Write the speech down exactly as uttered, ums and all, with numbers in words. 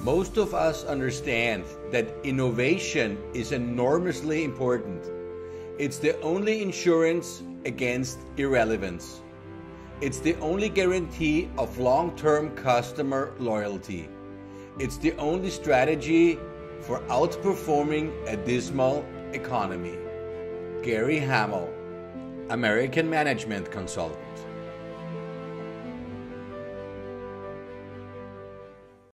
Most of us understand that innovation is enormously important. It's the only insurance against irrelevance. It's the only guarantee of long-term customer loyalty. It's the only strategy for outperforming a dismal economy. Gary Hamel, American Management Consultant.